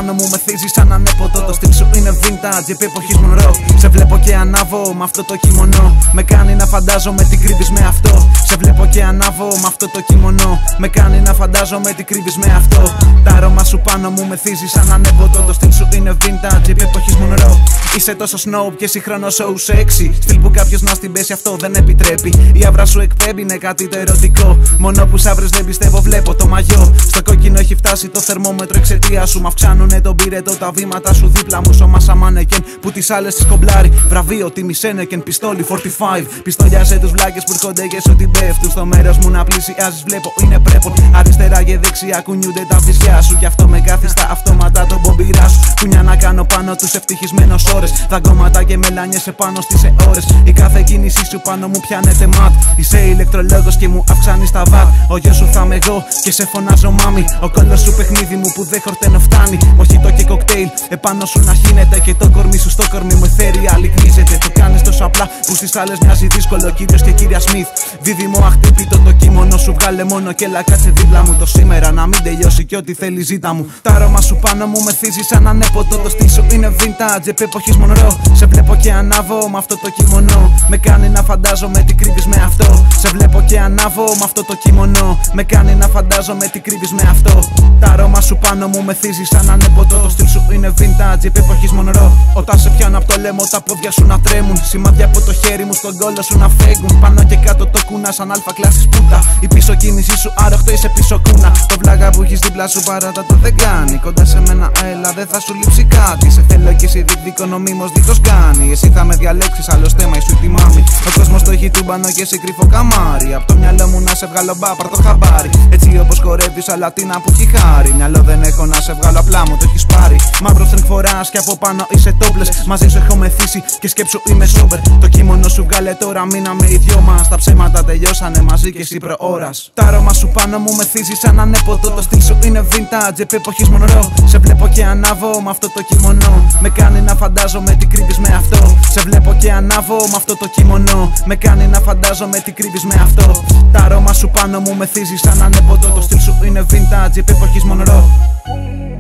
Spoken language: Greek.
πάνω μου μεθύζει σαν ανέποτο. Το στυλ σου είναι vintage, επί εποχής Μονρό. Σε βλέπω και ανάβω με αυτό το κιμονό. Με κάνει να φαντάζομαι τι κρύβεις με αυτό. Σε βλέπω και ανάβω με αυτό το κιμονό. Με κάνει να φαντάζομαι τι κρύβεις με αυτό. Τα αρώμα σου πάνω μου μεθύζει σαν ανέποτο. Το στυλ σου είναι vintage, επί εποχής Μονρό. Είσαι τόσο snob και σύγχρονο show sexy. Στυλ που κάποιος να στην πέσει αυτό δεν επιτρέπει. Η άβρα σου εκπέμπει, είναι κάτι το ερωτικό. Μόνο που σ' δεν πιστεύω, βλέπω το μαγιό. Στο κόκκινο έχει φτάσει το θερμόμετρο εξαιτία σου. Μ' αυξάνουνε τον πυρετό τα βήματα σου δίπλα μου. Σώμα σαν μάνεκεν που τις άλλες τις κομπλάρει. Βραβείο τιμή Σένεκεν, πιστόλι 45. Πιστόλιασε τους βλάκες που έρχονται και σου την πέφτουν. Στο μέρος μου να πλησιάζεις, βλέπω είναι πρέπον. Αριστερά και δεξιά κουνιούνται τα βυζιά σου. Κι αυτό με καθιστά αυτόματα τον μπομπειρά σου. Κουνιά να κάνω πάνω τους ευτυχισμένος ώρες. Δαγκώματα και μελάνιες επάνω στις ώρες. Η κάθε κίνησή σου πάνω μου πιάνεται ματ. Είσαι ηλεκτρολόγος και μου αυξάνει τα βατ. Ο γιος σου θα είμαι εγώ και σε φωνάζω μάμι. Ο κόλλος σου παιχνίδι μου που δεν χορταίνω φτάνει. Μοχίτο και κοκτέιλ επάνω σου να χύνεται. Και το κορμί σου στο κορμί μου εθέρει αλικρίζεται. Το κάνεις τόσο απλά που στις άλλες μοιάζει δύσκολο. Κύριος και κυρία Σμιθ, δίδυμο αχτύπητο το κείμενο σου. Βγάλε μόνο και έλα κάτσε δίπλα μου. Το σήμερα να μην τελειώσει και ό,τι θέλει ζήτα μου. Τα αρώμα σου πάνω μου μεθύζει σαν ανέποτο. Το στυλ σου είναι vintage, επί εποχής Μονρό. Σε βλέπω και ανάβω με αυτό το κιμονό. Με κάνει να φαντάζομαι τι κρύβεις με αυτό. Σε βλέπω και ανάβω με αυτό το κιμονό. Με κάνει να φαντάζομαι τι κρύβεις με αυτό. Τα αρώμα σου πάνω μου μεθύζει σαν ανέποτο. Το στυλ σου είναι vintage, επί εποχής Μονρό. Όταν σε πιάνω από το λαιμό τα πόδια σου να τρέμουν. Σημάδια από το χέρι μου στον κόλλο σου να φέγγουν. Πάνω και κάτω το κούνα σαν αλφα κλάσης πούτα. Η πίσω κίνησή σου άρροχτο, είσαι πίσω κούνα. Το βλάγα που έχεις δίπλα σου παράτα το δεν κάνει. Κοντά σε μένα έλα δεν θα σου λείψει κάτι. Σε θέλω και εσύ διεκδικώ νομίμως δίχως κάνει. Εσύ θα με διαλέξεις, άλλο στέμα είσαι τη μάμη. Ο κόσμος το έχει τούμπανο και σε κρυφό καμάρι. Απ' το μυαλό μου να σε βγάλω μπάπαρ το χαμπάρι. Έτσι όπως χορεύεις αλλά τι να που έχει χάρη. Μυαλό δεν έχω να σε βγάλω, απλά μου το έχεις πάρει. Μαύρο στρινγκ φοράς και από πάνω είσαι τόπλες. Μαζί σου έχω μεθύσει και σκέψου είμαι σόμπερ. Το κείμενο σου βγάλε τώρα, μείναμε οι δυο μας. Τα ψέματα τελειώσανε μαζί και εσύ προώρας. Τα αρώμα σου πάνω μου μεθύζει σαν ανέποτο. Το στυλ σου είναι vintage, επί εποχής Μονρό. Σε βλέπω και ανάβω με αυτό το κιμονό. Με κάνει να φαντάζομαι τι κρύβεις με αυτό. Σε βλέπω και ανάβω με αυτό το κιμονό. Με κάνει να φαντάζομαι τι κρύβεις με αυτό. Τα αρώμα σου πάνω μου μεθύζει σαν ανέποτο. Το στυλ σου είναι vintage, επί εποχής Μονρό.